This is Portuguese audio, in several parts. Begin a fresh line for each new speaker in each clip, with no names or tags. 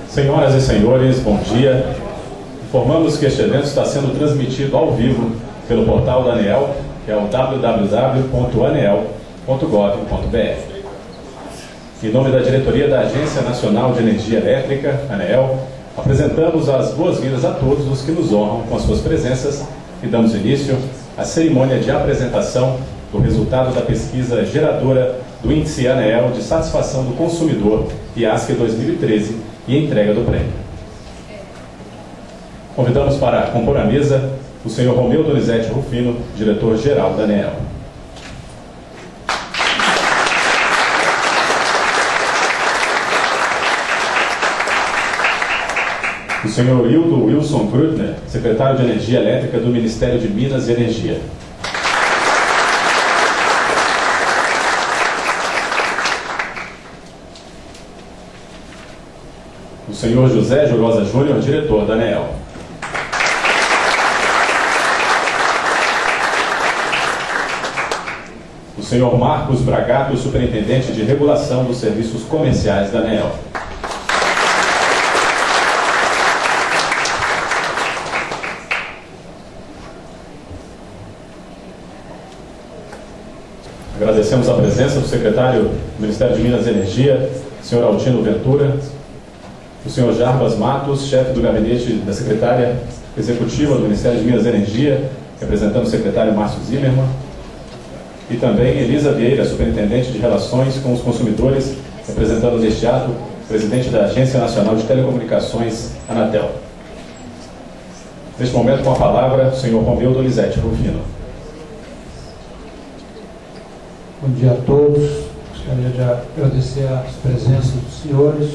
Senhoras e senhores, bom dia. Informamos que este evento está sendo transmitido ao vivo pelo portal da ANEEL, que é o www.aneel.gov.br. Em nome da diretoria da Agência Nacional de Energia Elétrica, ANEEL, apresentamos as boas-vindas a todos os que nos honram com as suas presenças e damos início à cerimônia de apresentação do resultado da pesquisa geradora do Índice ANEEL de Satisfação do Consumidor, IASC 2013, e entrega do prêmio. Convidamos para compor a mesa o senhor Romeu Donizete Rufino, diretor-geral da ANEEL. O senhor Hildo Wilson Grutner, secretário de Energia Elétrica do Ministério de Minas e Energia. O senhor José Jurosa Júnior, diretor da ANEEL. O senhor Marcos Bragato, superintendente de regulação dos serviços comerciais da ANEEL. Agradecemos a presença do secretário do Ministério de Minas e Energia, senhor Altino Ventura, o senhor Jarbas Matos, chefe do gabinete da secretária executiva do Ministério de Minas e Energia, representando o secretário Márcio Zimmermann, e também Elisa Vieira, superintendente de Relações com os Consumidores, representando neste ato o presidente da Agência Nacional de Telecomunicações, Anatel. Neste momento, com a palavra, o senhor Romeu Donizete Rufino.
Bom dia a todos. Gostaria de agradecer as presenças dos senhores,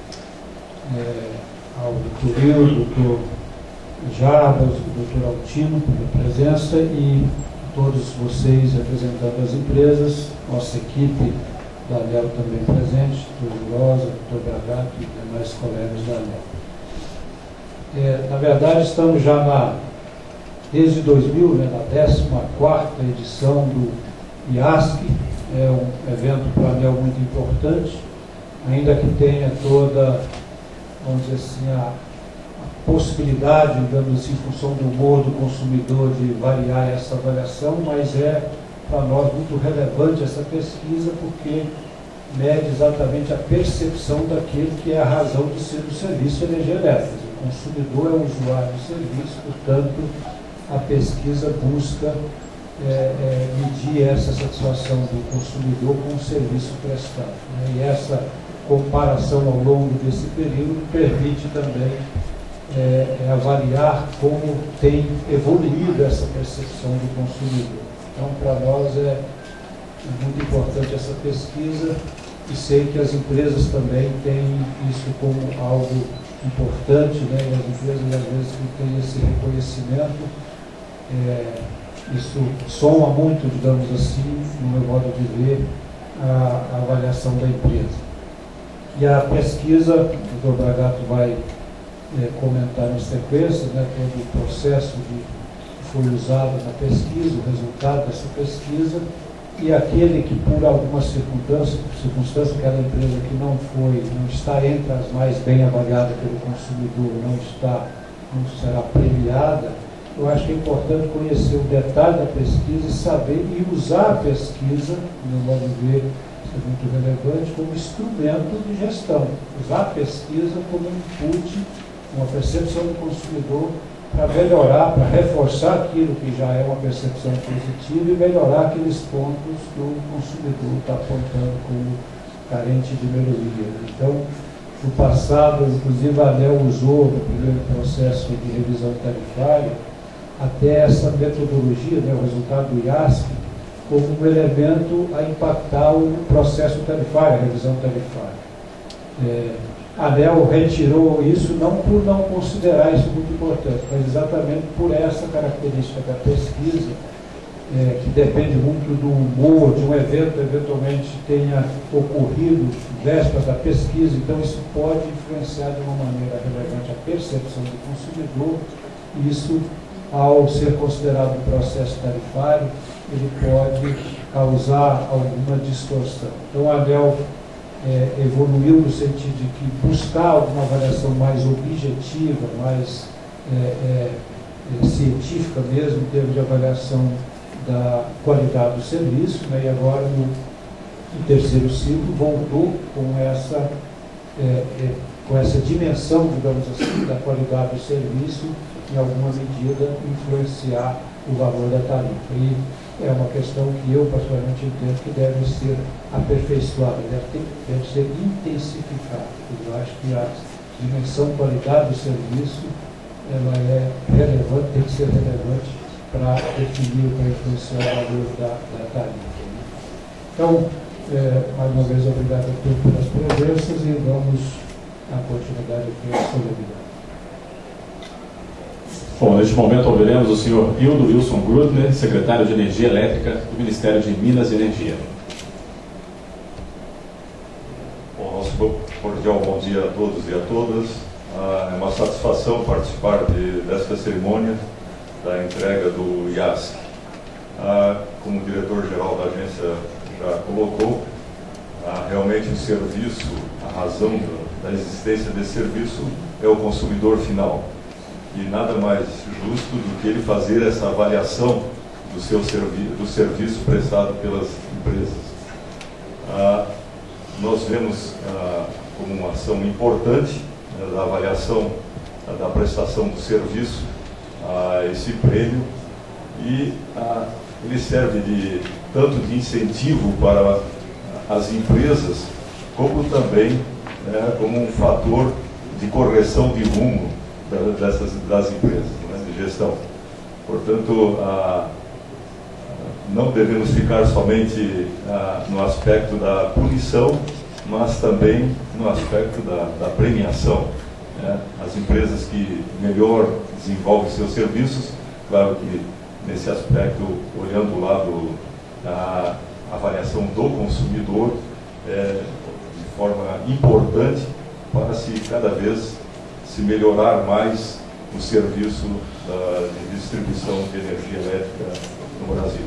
ao doutor Hildo, doutor Jarbas, doutor Altino, pela presença, e todos vocês representando as empresas, nossa equipe da ANEEL também presente, doutor Jurosa, doutor Bragato e demais colegas da ANEEL. Na verdade, estamos já desde 2000, na 14ª edição do IASC. É um evento para a ANEEL muito importante, ainda que tenha toda, vamos dizer assim, a possibilidade, digamos assim, em função do humor do consumidor, de variar essa avaliação, mas é para nós muito relevante essa pesquisa, porque mede exatamente a percepção daquele que é a razão de ser do serviço de energia elétrica. O consumidor é o usuário do serviço, portanto, a pesquisa busca medir essa satisfação do consumidor com o serviço prestado, né? E essa comparação ao longo desse período permite também avaliar como tem evoluído essa percepção do consumidor. Então, para nós é muito importante essa pesquisa, e sei que as empresas também têm isso como algo importante, né? E as empresas, às vezes, que têm esse reconhecimento, isso soma muito, digamos assim, no meu modo de ver, a avaliação da empresa. E a pesquisa, o doutor Bragato vai comentar na sequência, né, todo o processo que foi usado na pesquisa, o resultado dessa pesquisa, e aquele que por alguma circunstância, aquela empresa que não está entre as mais bem avaliadas pelo consumidor, não será premiada. Eu acho que é importante conhecer o detalhe da pesquisa e saber e usar a pesquisa, no meu modo de ver, isso é muito relevante, como instrumento de gestão. Usar a pesquisa como input, uma percepção do consumidor, para melhorar, para reforçar aquilo que já é uma percepção positiva e melhorar aqueles pontos que o consumidor está apontando como carente de melhoria. Então, no passado, inclusive, a ANEEL usou no primeiro processo de revisão tarifária até essa metodologia, né, o resultado do IASC, como um elemento a impactar o processo tarifário, a revisão tarifária. A ANEEL retirou isso não por não considerar isso muito importante, mas exatamente por essa característica da pesquisa, que depende muito do humor, de um evento eventualmente tenha ocorrido véspera da pesquisa, então isso pode influenciar de uma maneira relevante a percepção do consumidor, e isso, ao ser considerado um processo tarifário, ele pode causar alguma distorção. Então, a ANEEL evoluiu no sentido de que buscar alguma avaliação mais objetiva, mais científica mesmo, em termos de avaliação da qualidade do serviço, né? E agora no terceiro ciclo voltou com essa dimensão, digamos assim, da qualidade do serviço, em alguma medida influenciar o valor da tarifa. E é uma questão que eu particularmente entendo que deve ser aperfeiçoada, deve ser intensificada. Eu acho que a dimensão qualidade do serviço ela é relevante, tem que ser relevante para definir, para influenciar o valor da tarifa. Então, mais uma vez, obrigado a todos pelas presenças e vamos à continuidade aqui à solenidade.
Bom, neste momento ouviremos o senhor Hildo Wilson Grudner, secretário de Energia Elétrica do Ministério de Minas e Energia.
Bom, nosso cordial bom dia a todos e a todas. É uma satisfação participar desta cerimônia da entrega do IASC. Como o diretor-geral da agência já colocou, realmente o serviço, a razão da existência desse serviço é o consumidor final. E nada mais justo do que ele fazer essa avaliação do serviço prestado pelas empresas. Nós vemos como uma ação importante da avaliação da prestação do serviço esse prêmio, e ele serve tanto de incentivo para as empresas, como também como um fator de correção de rumo das empresas, né, de gestão. Portanto, não devemos ficar somente no aspecto da punição, mas também no aspecto da premiação. Né? As empresas que melhor desenvolvem seus serviços, claro que nesse aspecto, olhando o lado da avaliação do consumidor, de forma importante para cada vez se melhorar mais o serviço de distribuição de energia elétrica no Brasil.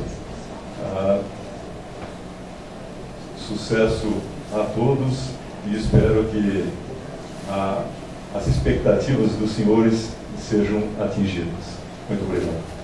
Sucesso a todos e espero que as expectativas dos senhores sejam atingidas. Muito obrigado.